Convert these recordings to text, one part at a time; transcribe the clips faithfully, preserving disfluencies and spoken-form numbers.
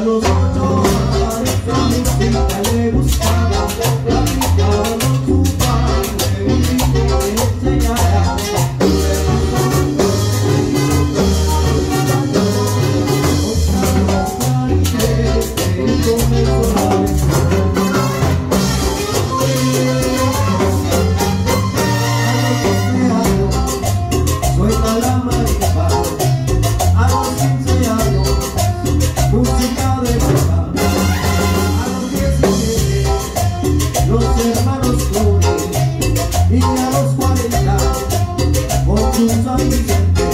los ocho años la música le gustaba, platicaba con su padre y le enseñara. Suena la marimba a los quince años, música de banda. A los diecisiete, los hermanos Flores, y a los cuarenta, con su San Vicente.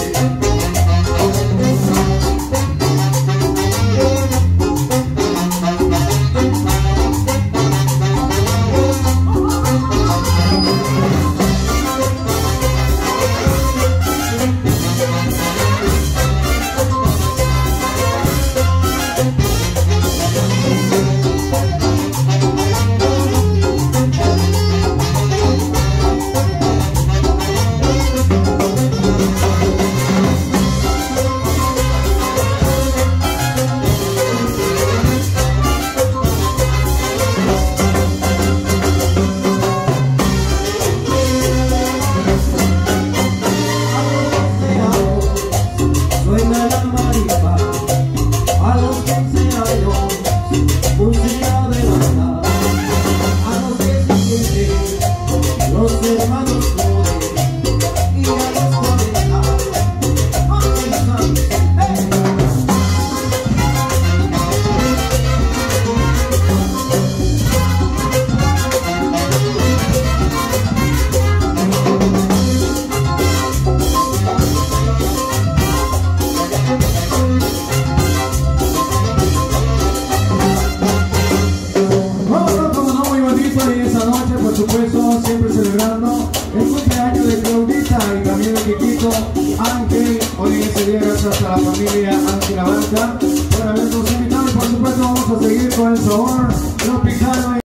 Suena la marimba a los quince años, música de banda. A los diecisiete, los hermanos Flores, y a los cuarenta, con su San Vicente. Y esa noche, por supuesto, siempre celebrando el cumpleaños de Claudita y también de Kikito Ángel. Hoy en ese día, gracias a la familia Ángel Avanza por habernos invitado. Y por supuesto, vamos a seguir con el sabor tropicano.